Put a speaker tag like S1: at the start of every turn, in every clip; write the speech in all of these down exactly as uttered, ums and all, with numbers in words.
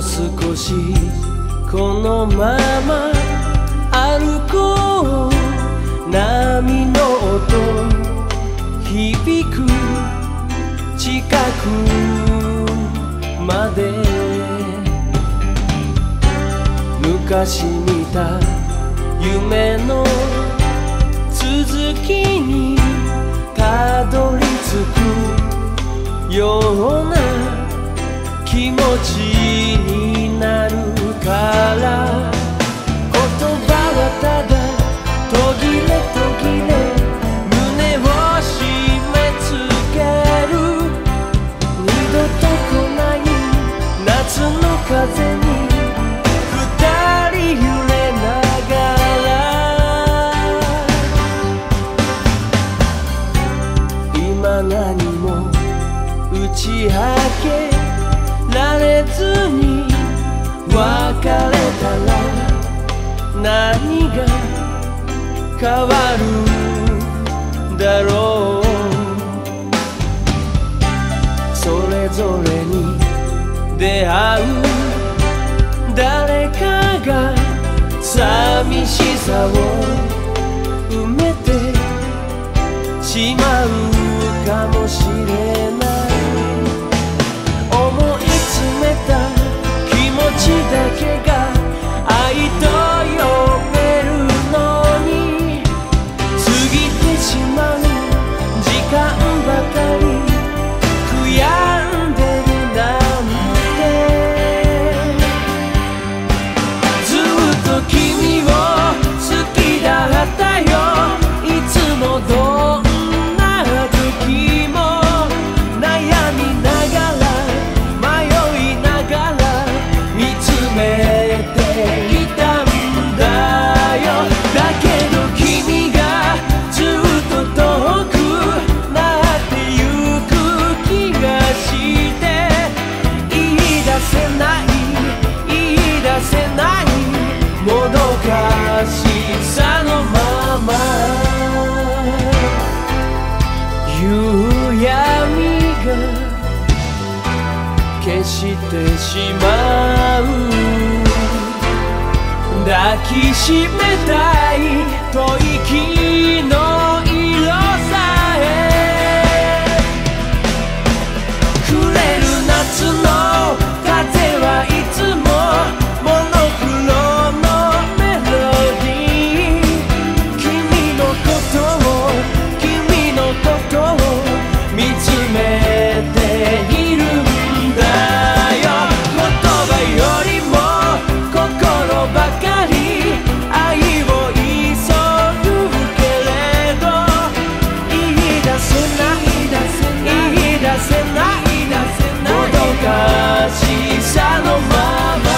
S1: 少しこのまま歩こう。波の音響く近くまで。昔見た夢の続きにたどり着くような気持ちになるから。言葉はただ途切れ途切れ胸を締め付ける。二度と来ない夏の風に二人揺れながら。今何も打ち明けられずに別れたら何が変わるだろう。それぞれに出会う誰かが寂しさを埋めてしまうかもしれない。思い詰めた気持ちだけが愛と呼べるのに、過ぎてしまう時間ばかり悔やんでるなんて。ずっと君を好きだったよ。いつもどんな時も悩みながら迷いながら見つめていたんだよ。だけど君がずっと遠くなってゆく気がして、言い出せない言い出せないもどかしさのまま夕闇が消してしまう。抱きしめたい吐息の色さえ触れる夏の風はいつもモノクロのメロディー。君のことを君のことを見つめているんだよ。言葉よりも心ばかり愛を急ぐけれど、言い出せない言い出せないもどかしさのまま。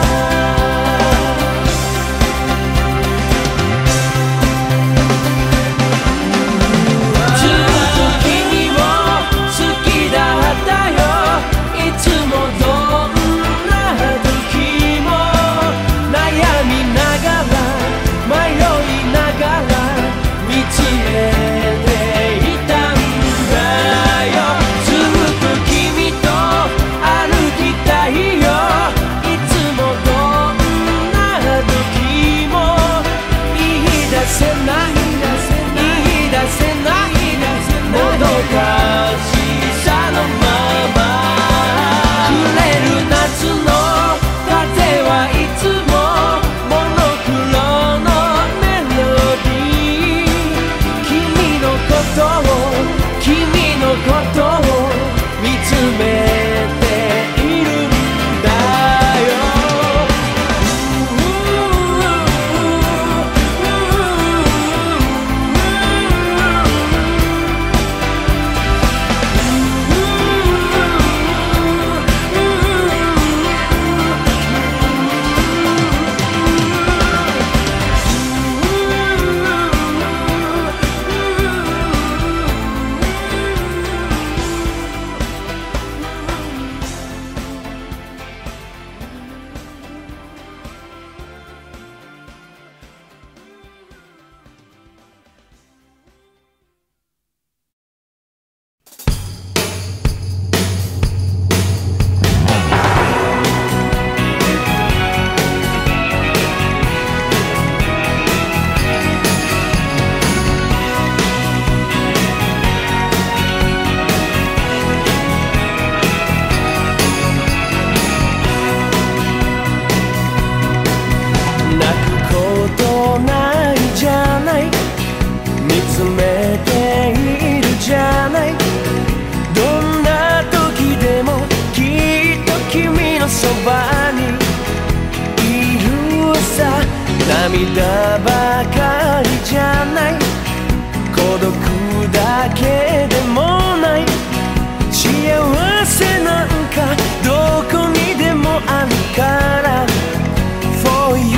S1: ずっと君を好きだったよ。いつもどんな時も悩みながら迷いながら見つめていたんだよ。ずっと君と歩きたいよ。いつもどんな時も言い出せない言い出せないもどかしさのまま。触れる夏の風はいつもモノクロのメロディー。君のことを君のことを見つめているんだよ。 じゃない。どんな時でもきっと君のそばにいるさ。涙ばかりじゃない、孤独だけでもない。幸せなんかどこにでもあるから For you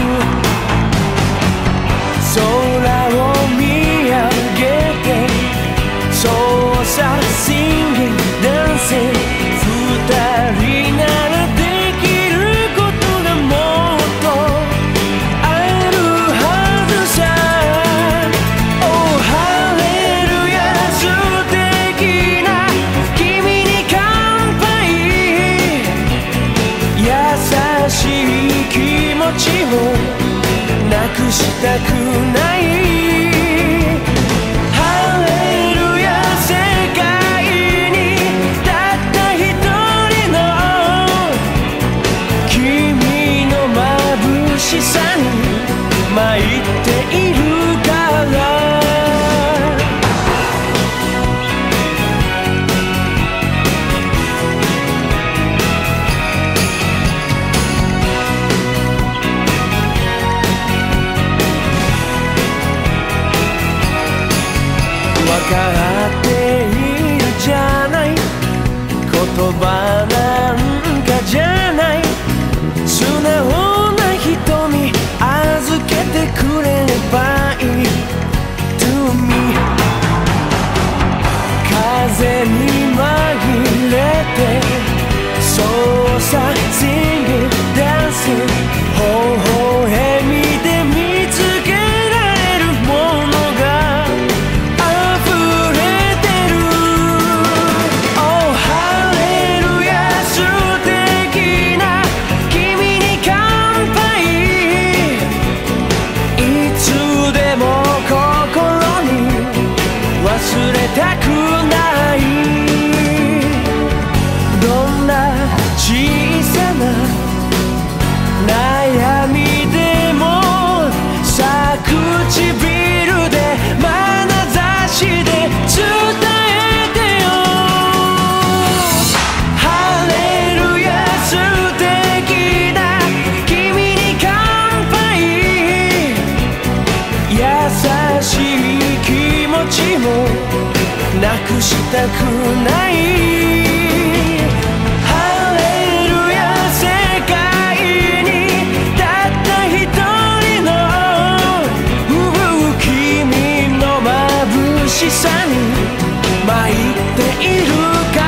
S1: 空を見上げてそうさ Singing Dancing 二人ならできることがもっとあるはずさ。 Oh Hallelujah 素敵な君に乾杯。優しい気持ちをなくしたくない。ハレルヤ世界にたった一人の君の眩しさに参っているから。分かっているじゃない、言葉なんかじゃない。素直な瞳預けてくれればいい To me 風に紛れてそうさ Singing Dancing 微笑みで見つけられるものが忘れたくない。どんな小さな悩みでもさ唇で眼差しで伝えてよ。ハレルヤ素敵な君に乾杯。優しい気持ちもなくしたくない。ハレルヤ世界にたった一人の君の眩しさに参っているから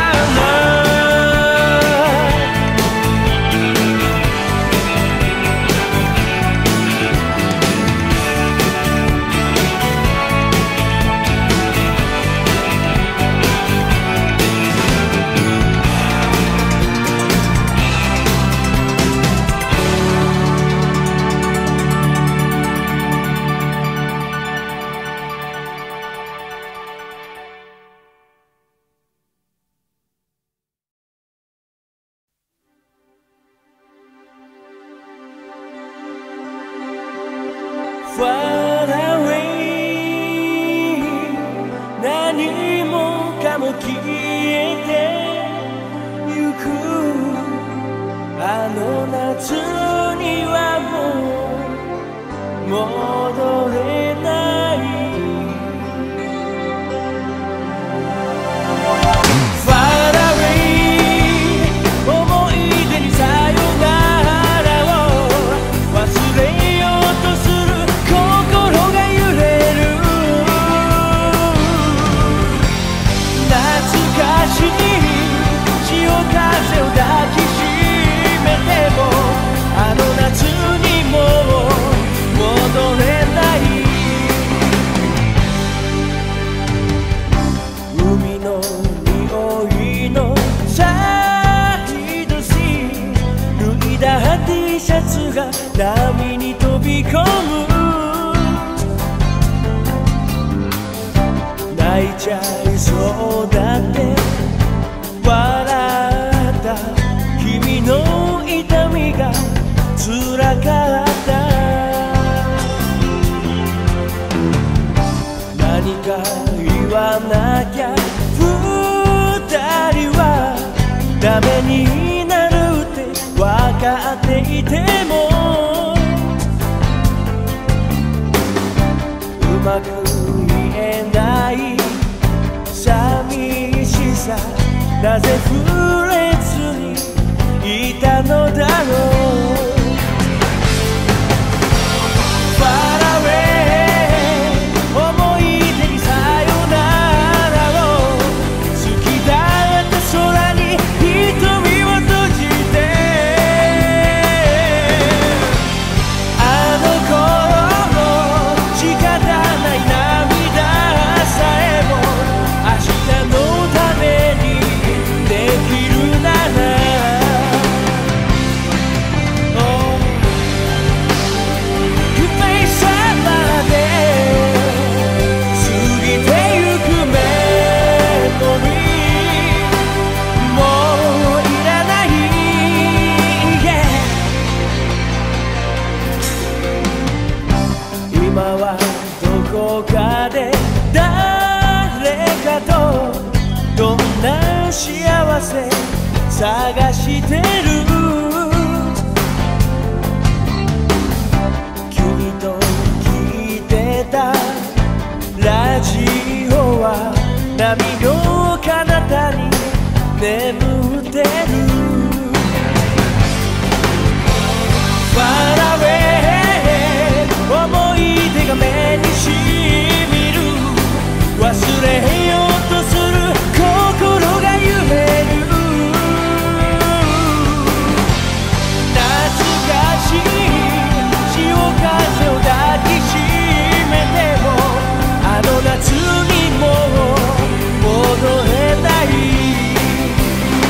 S1: 。Far away 何もかも消えてゆくあの夏にはもう戻れない。 Far away 思い出にさよならを忘れようとする心が揺れる。懐かしい潮風を抱きしめてもあの夏にもう戻れない。海の匂いのサイドシーン脱いだ T シャツが波に飛び込む。泣いちゃいそうだって笑った君の痛みが辛かった。何か言わなきゃや二人はダメになるって分かっていてもうまく言えない寂しさなぜ触れずにいたのだろう今はどこかで誰かとどんな幸せ探してる君と聞いてたラジオは波の彼方に眠ってる Far away 思い出が目にしみる忘れようとする心が揺れる懐かしい潮風を抱きしめてもあの夏にもう戻れない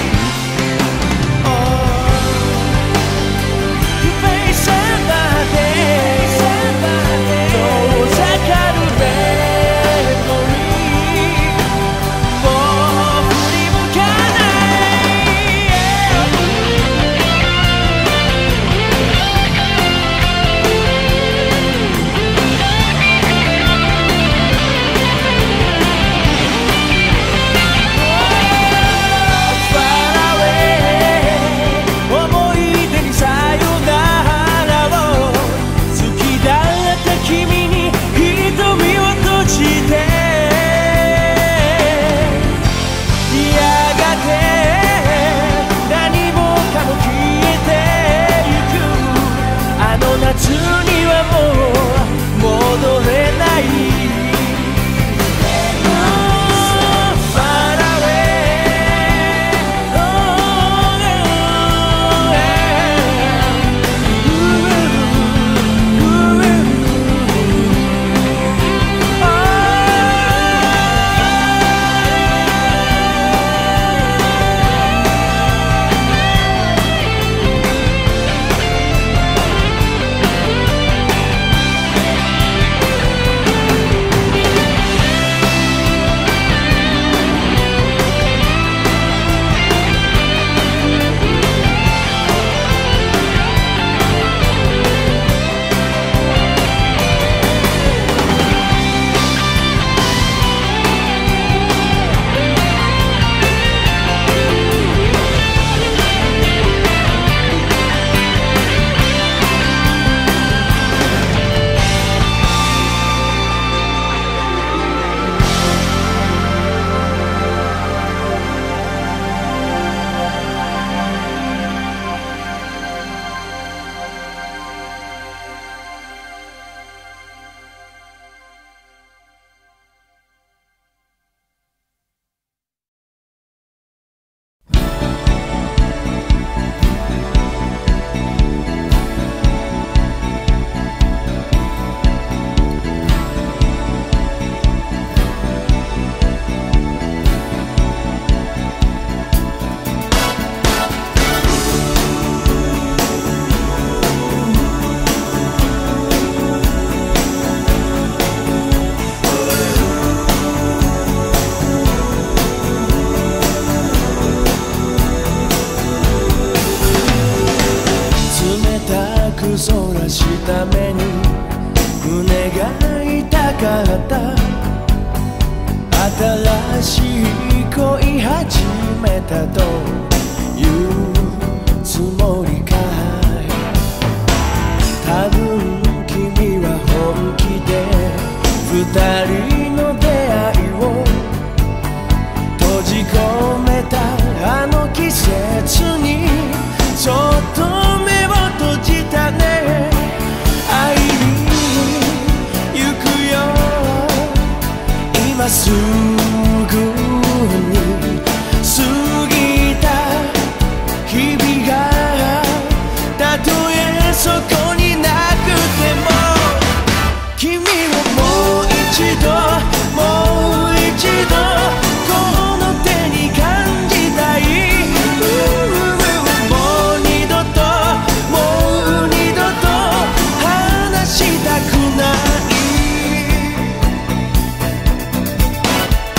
S1: 恋始めたというつもりかい。多分君は本気で二人の出会いを閉じ込めたあの季節にちょっと目を閉じたね。会いに行くよ今すぐに。過ぎた日々がたとえそこになくても君をもう一度もう一度この手に感じたい。もう二度ともう二度と離したくない。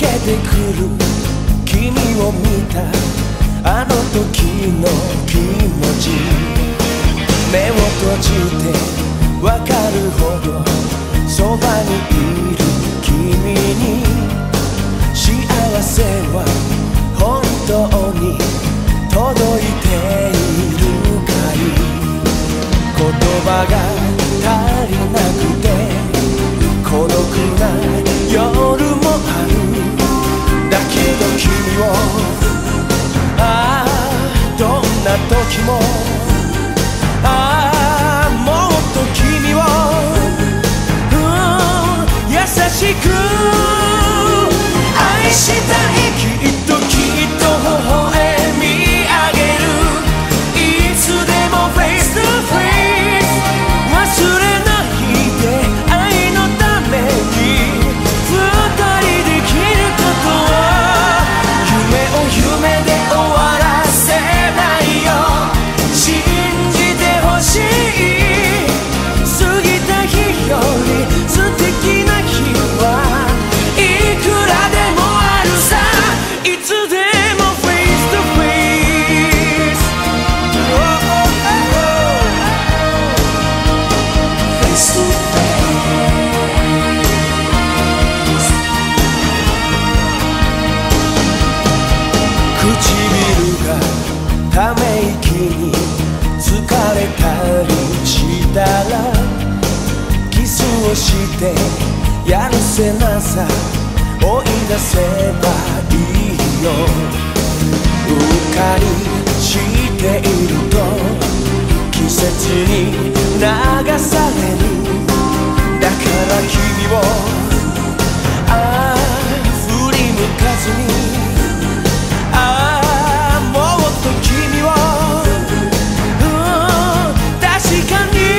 S1: てくる君を見たあの時の気持ち、目を閉じてわかるほどそばにいる君に、幸せは本当に届いているかい。言葉が足りなくて孤独な夜もある。だけど君をああどんな時もああもっと君を、うん、優しく愛したい。きっときっと微笑み上げる。いつでも face to face 忘れないで愛のために二人できることは夢を夢で終わらせないよ。信じてほしい。過ぎた日より素敵な日はいくらでもあるさ。いつでも face to face、 face to face。 唇がため息に疲れたりしたらキスをしてやるせなさ追い出せばいいよ。うっかりしていると季節に流される。だから君をああ振り向かずに、ああもっと君を、うん、確かに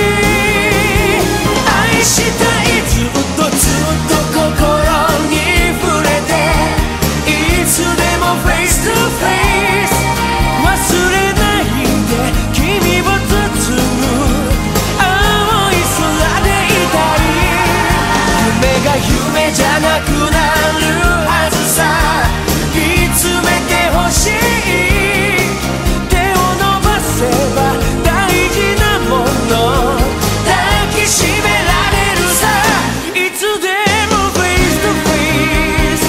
S1: 愛したい。ずっとずっと心に触れていつでも face to face 忘れないで君を包む青い空でいたい。夢が夢じゃなくなるはずさ。見つめてほしい。手を伸ばせば大事なもの抱きしめられるさ。いつでも face to face。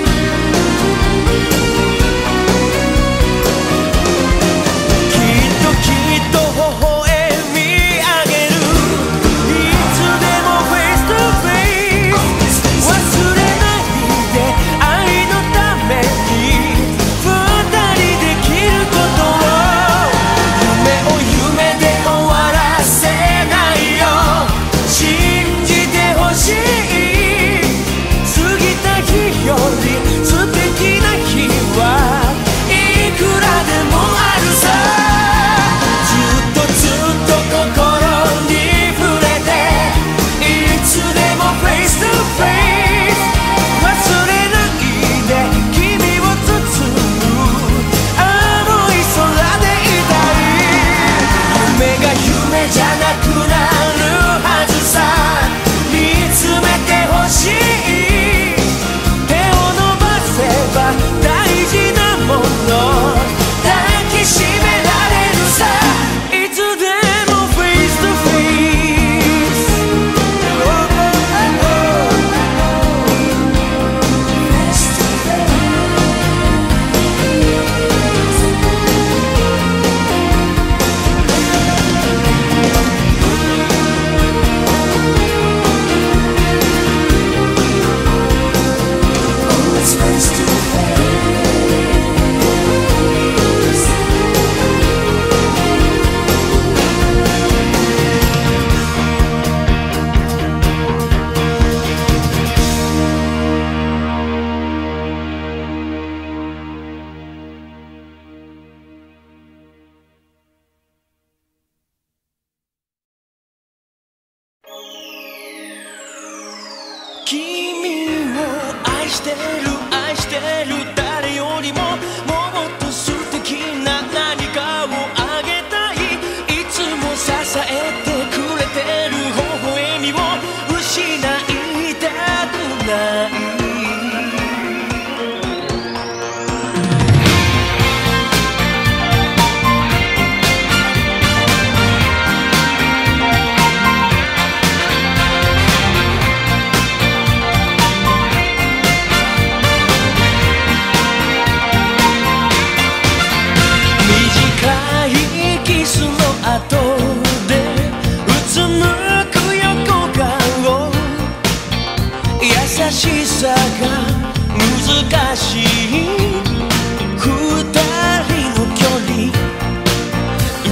S1: きっときっと微笑み上げる。いつでも face to face 忘れないで愛のために二人できることを、夢を夢で終わらせないよ。信じてほしい。過ぎた日より素敵な日はいくらでもあるさ。ずっとずっと心に触れていつでも face to face 忘れないで君を包む青い空でいたい。夢が夢じゃなくなるはずさ。見つめてほしい。手を伸ばせば大事なもの抱きしめられるさ。いつでも face to face、 face to face。君を愛してる愛してる誰よりももっと素敵な何かをあげたい。いつも支えてくれてる微笑みを失いたくない。 さが難しい二人の距離、うん、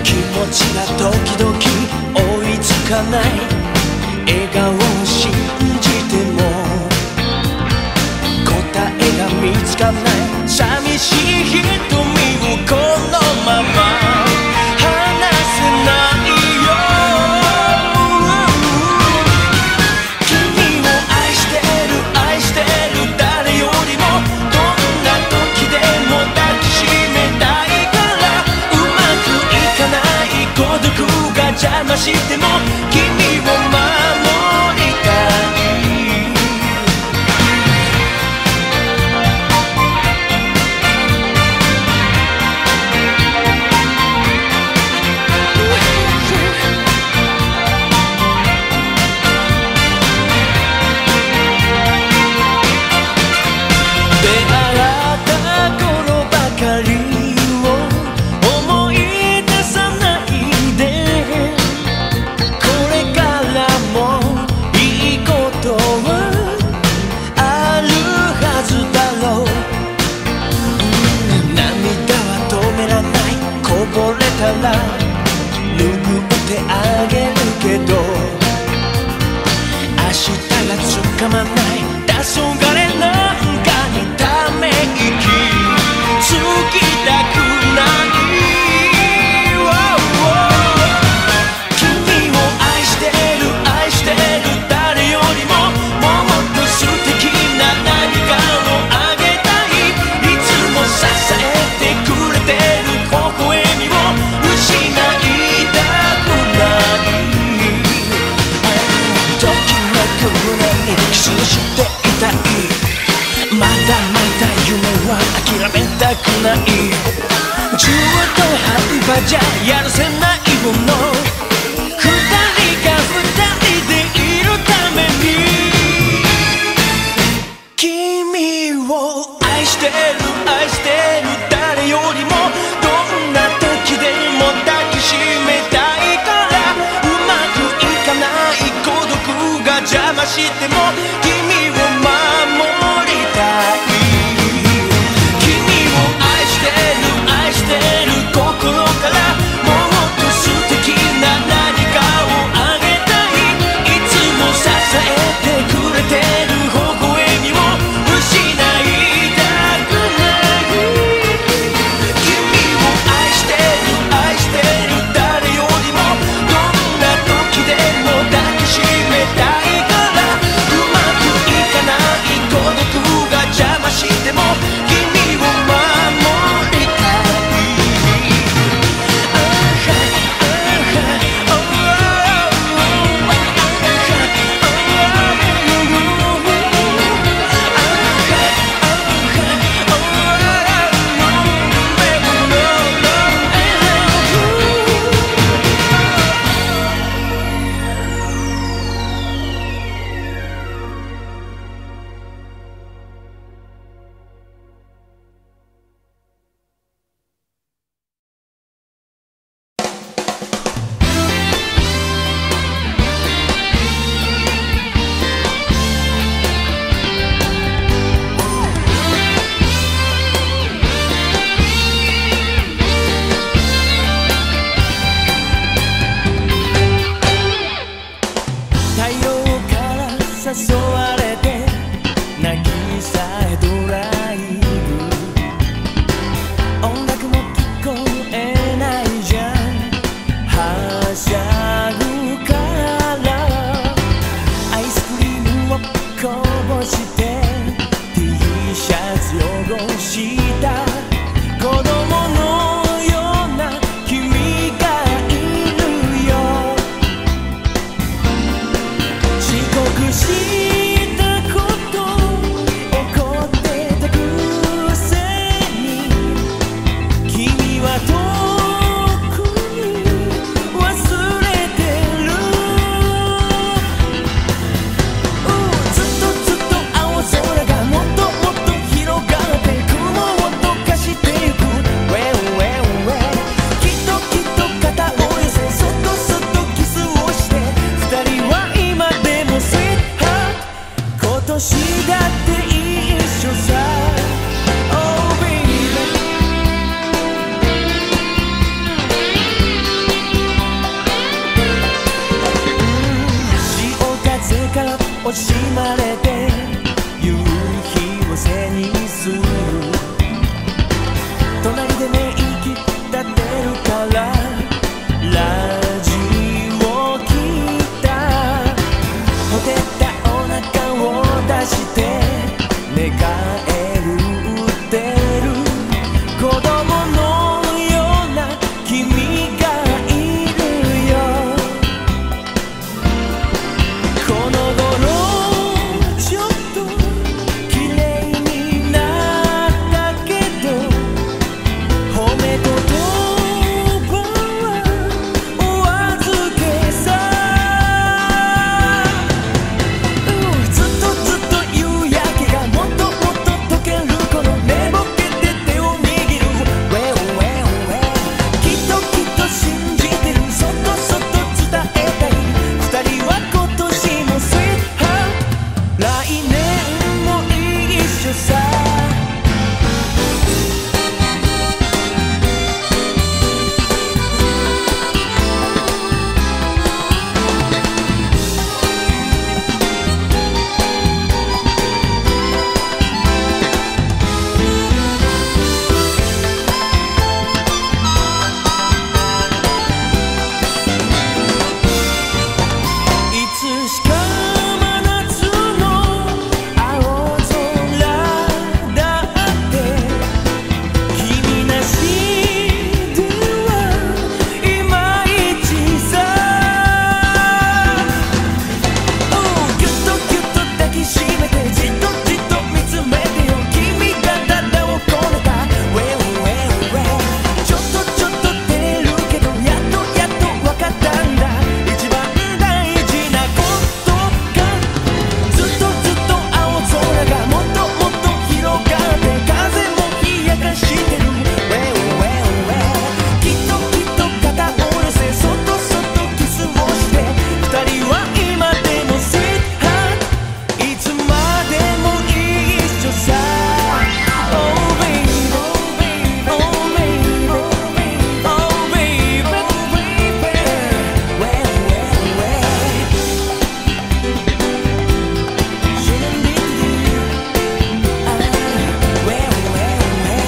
S1: 気持ちが時々追いつかない、笑顔を信じても答えが見つかない、寂しい瞳をこのまま離せないよ。君を愛してる愛してる誰よりも、どんな時でも抱きしめたいから、うまくいかない孤独が邪魔しても君を守りたい。拭ってあげるけど、明日がつかまない黄昏なんかにため息つきたくない。君を愛してる愛してる誰よりも、もっと素敵な何かをあげたい。いつも支えてくれてる微笑みを失いたくない。ときめく胸にキスしていたい。まだまだ夢は諦めたくない。中途半端じゃやるせないもの、二人が二人でいるために、君を愛してる愛してる誰よりも、どんな時でも抱きしめたいから、うまくいかない孤独が邪魔しても君を守りたい。君を愛してる愛してる心から、もっと素敵な何かをあげたい。いつも支えてくれてる微笑みを失いたくない。君を愛してる愛してる誰よりも、どんな時でも抱きしめたいから、うまくいかない孤独が邪魔しても君を守りたい。誘われて渚へドライブ、音楽も聞こえないじゃん、はしゃぐからアイスクリームをこぼして T シャツ汚した子供のような君がいるよ。遅刻したこと怒ってたくせに、君は遠くに忘れてる。ずっとずっと青空がもっともっと広がって雲を溶かしてゆく。 Well, well, well きっときっと肩を寄せそっとそっとキスをして、二人は今でも Sweetheart 惜しまれて夕日を背にする隣で寝息立てるからラジオ聞いたほてったお腹を出して寝返るってる子供のような君がいるよこの頃ちょっと綺麗になったけど褒め言葉はお預けさずっとずっと夕焼けがもっともっと溶けるこの寝ぼけて手を握る Well well well きっときっと信じてるそっとそっと伝えたい二人は今年も Sweetheart 来年も一緒さいつしか真夏の青空だって君なしではいまいちさぎゅっとぎゅっと抱きしめてじっとじっと見つめてよ君が体をこねた Well well well ちょっとちょっと照れるけどやっとやっとわかったんだ一番大事なことがずっとずっと青空がもっともっと広がって風も冷やかしてる Well well well きっときっと肩を寄せそっとそっとキスをして二人は今でも Sweetheart いつまでも一緒さ Oh baby Oh baby Oh baby Well well well Shouldn't be you Ah Well well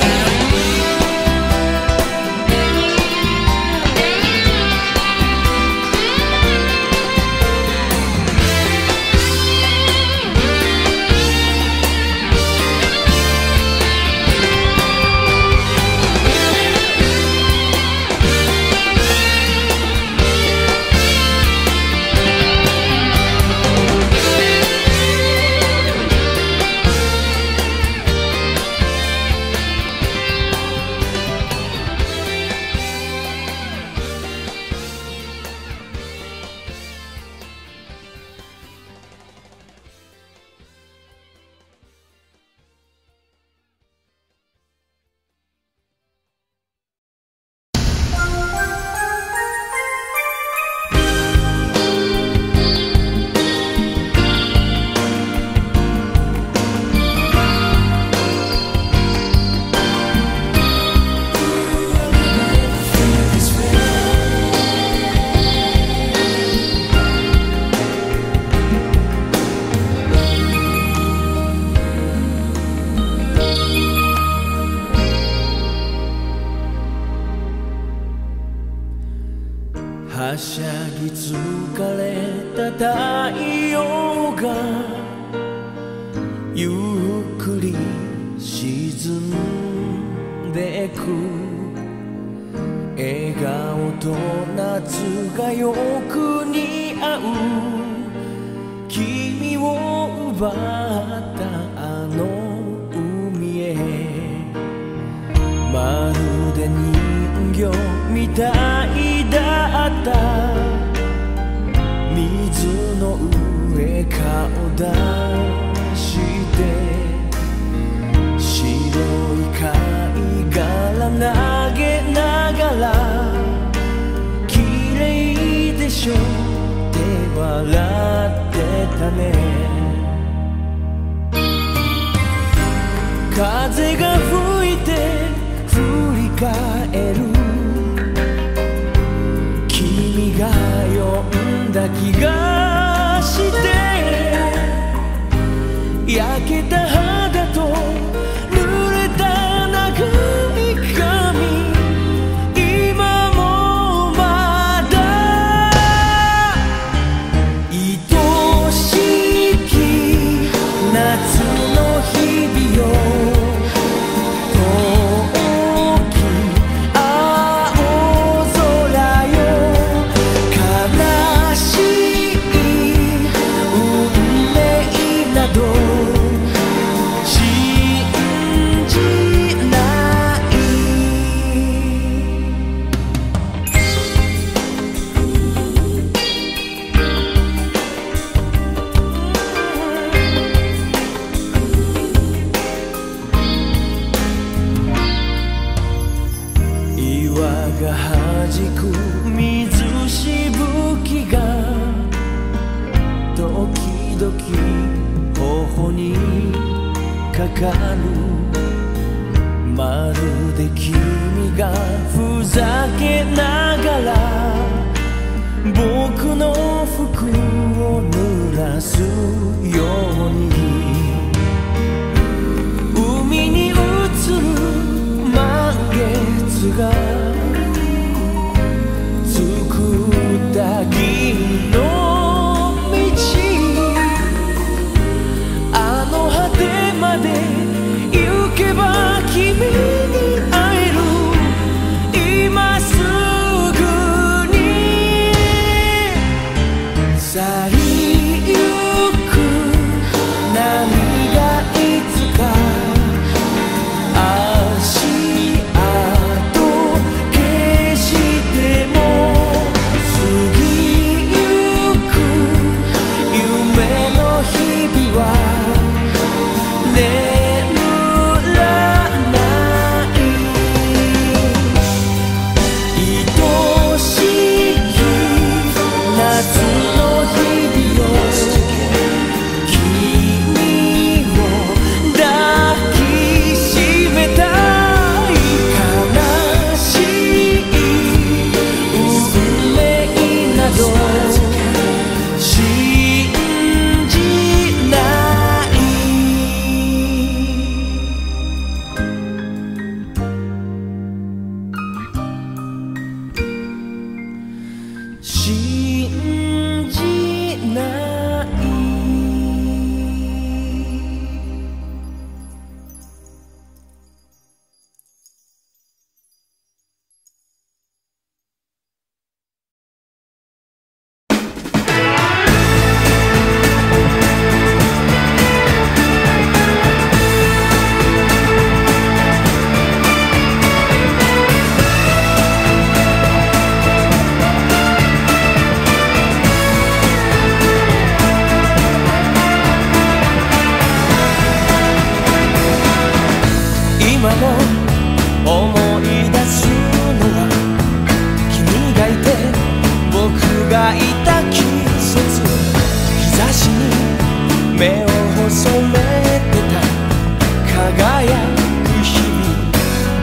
S1: はしゃぎ疲れた太陽がゆっくり沈んでく笑顔と夏がよく似合う君を奪ったあの海へまるで人形みたいだった水の上顔出して白い貝殻投げながら綺麗でしょって笑ってたね風が吹いて振り返る君が呼んだ気がして焼けた肌と濡れた長い髪、今もまだ愛しき夏の日々よ、遠き青空よ、悲しい運命など信じない。岩がはじく水しぶきが時々頬にかかる、まるで君がふざけながら僕の服を濡らすように、海に映る満月が作った銀の道、あの果てまで行けば君に会える、今すぐに去りゆく波がいつか足跡消しても過ぎゆく夢の日々は眠らない愛しき夏の日々よ、君を抱きしめたい、悲しい運命など信じない。信じない。今も思い出すのは君がいて僕がいた季節、日差しに目を細めてた輝く日々、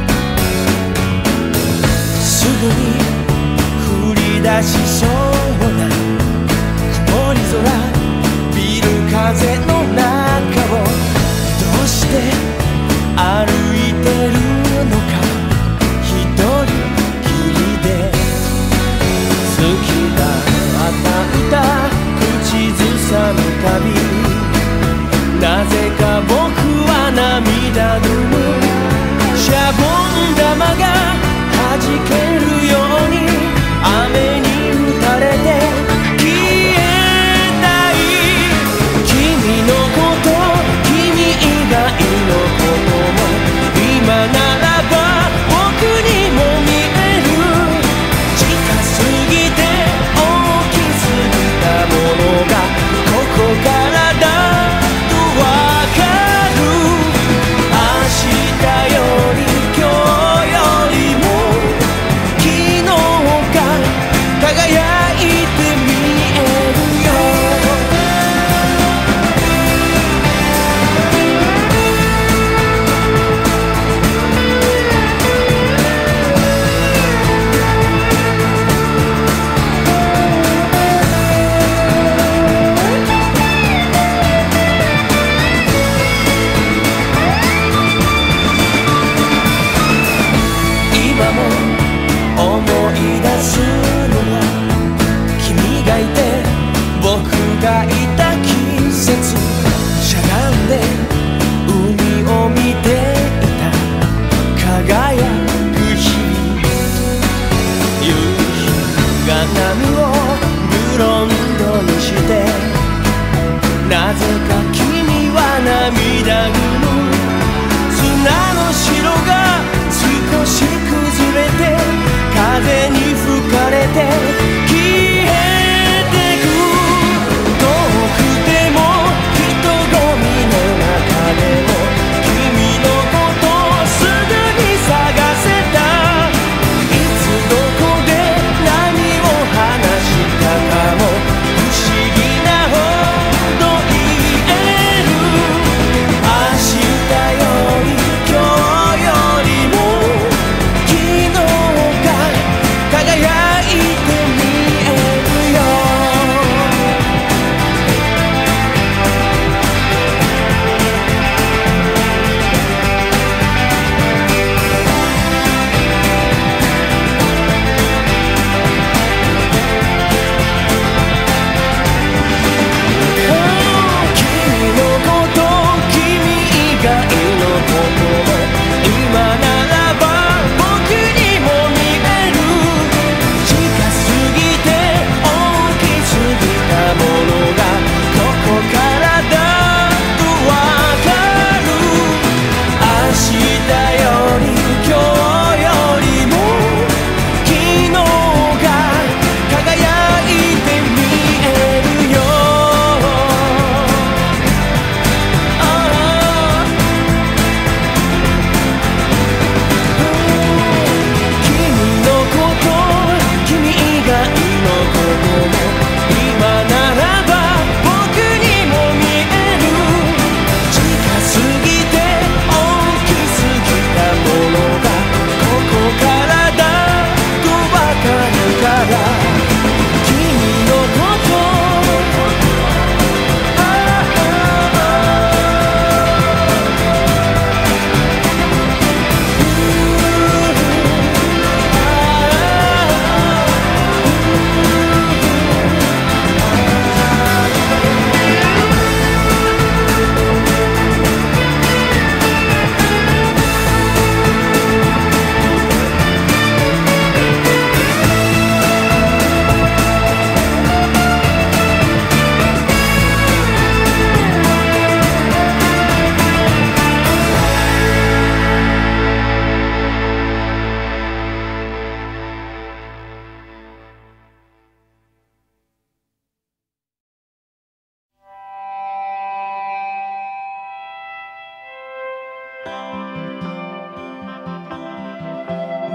S1: すぐに降り出しそうな曇り空、ビル風の中をどうして歩いてるのか、一人きりで好きだった歌口ずさむたび、なぜか僕は涙ぐむ、シャボン玉が弾けるように雨に打た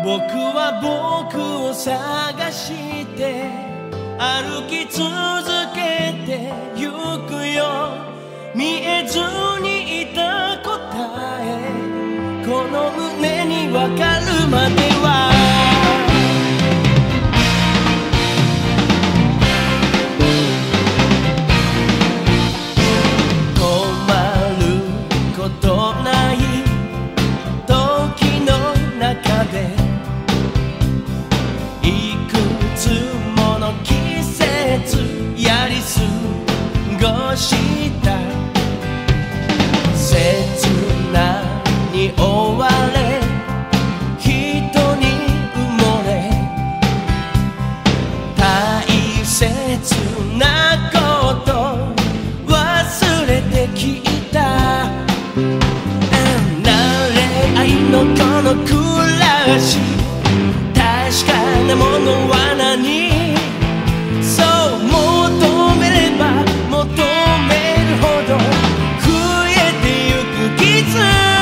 S1: 僕は僕を探して歩き続けてゆくよ。見えずにいた答え、この胸にわかるまでは困ることない時の中でいくつもの季節やり過ごした切なに追われ人に埋もれ大切なこと忘れてきた。慣れ合いのこの暮らし、確かなものは何？そう求めれば求めるほど増えてゆく傷。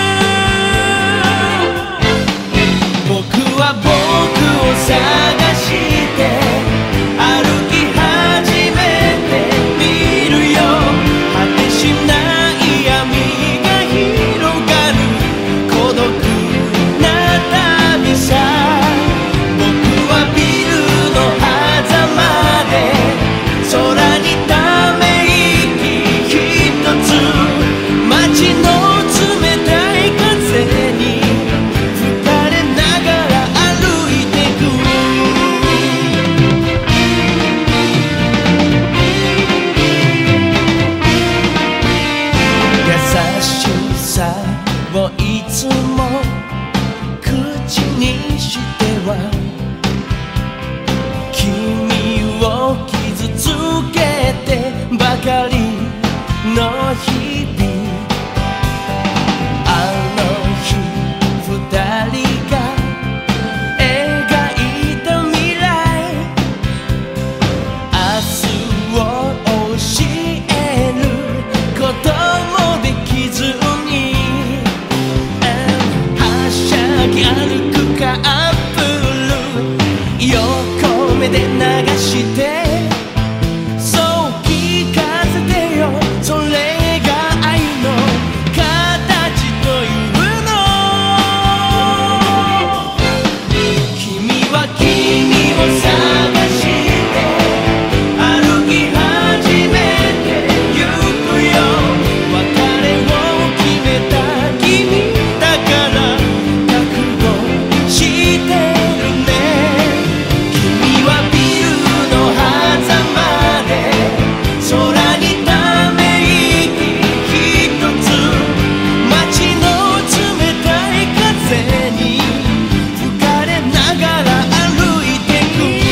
S1: 僕は僕を探して歩き始めてみるよ。果てしない闇が広がる孤独な旅さ。僕はビルの狭間で空にため息ひとつ、街の冷たい風に吹かれながら歩いてく。優しさをいつも口にしては君を傷つけてばかりの日々。あの日二人が描いた未来、明日を教えることもできずにはしゃぎ歩くカップル横目で流して、そう聞かせてよ、それが愛の形というの。君は君を探して歩き始めてゆくよ。別れを決めた君だから覚悟してるね。君はビルの狭間で空にため息ひとつ、街の冷たい風に吹かれながら歩いてく。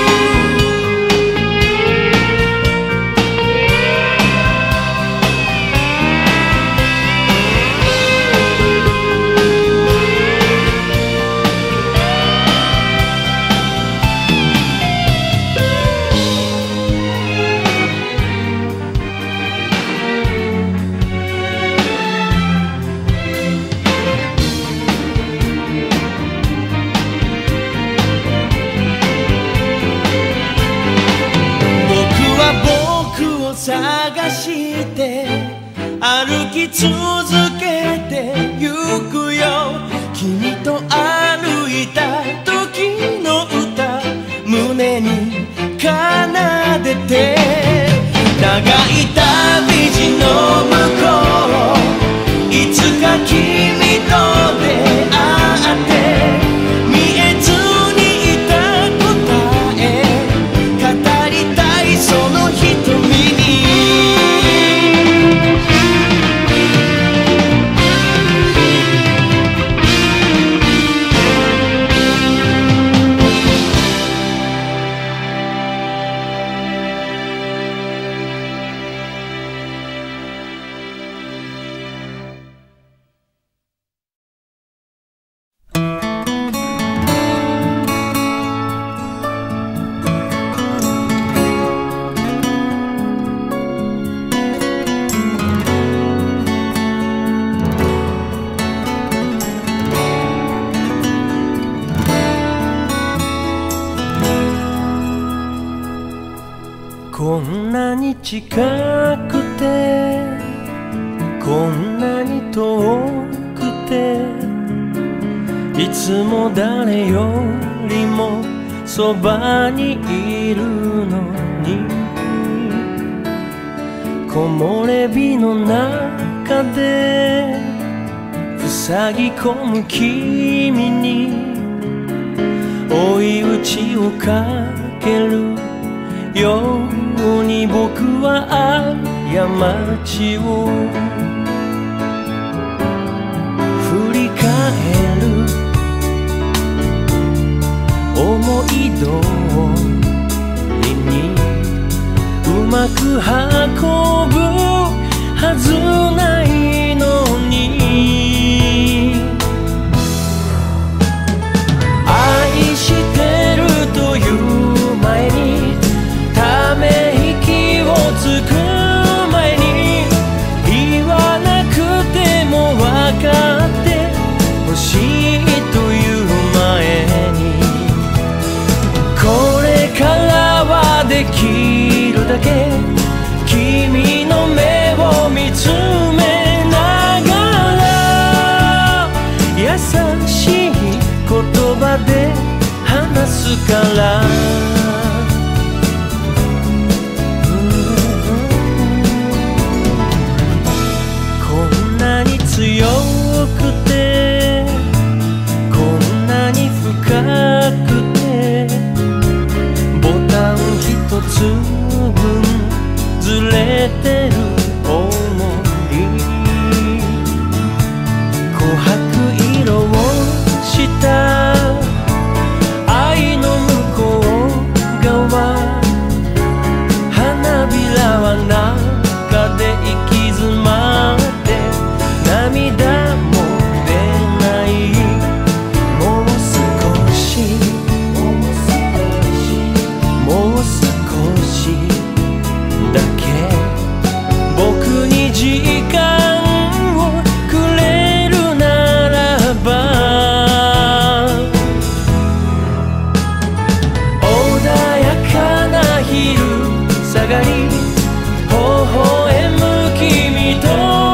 S1: 僕は僕を探して歩き続けてゆくよ。君と歩いた時の歌胸に奏でて、長い旅路の向こういつか君と出会って見えずにいた答え、語りたいその瞳に。 近くてこんなに遠くていつも誰よりもそばにいるのに木漏れ日の中で塞ぎ込む君に追い打ちをかけるように僕は過ちを振り返る思い通りにうまく運ぶはずないのに愛してるという前にため息をつく前に言わなくても分かってほしいという前にこれからはできるだけ君の目を見つめながら優しい言葉で話すから強くてこんなに深くてボタン一つ分ずれてる想い琥珀色をした愛の向こう側花びらは中で息詰まって涙も出ないもう少しもう少しだけ僕に時間をくれるならば穏やかな昼下がり微笑む君と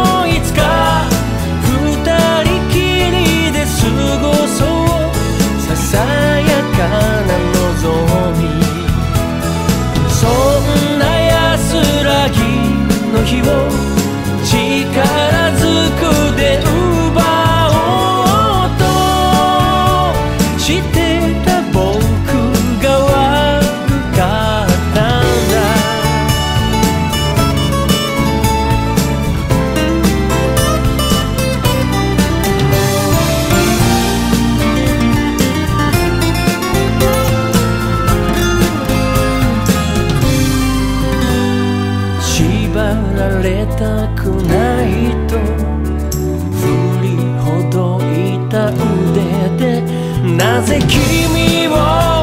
S1: ささやかな望みそんな安らぎの日を力ずくで奪おうとしてた僕が悪かったんだられたくないと振りほどいた腕でなぜ君を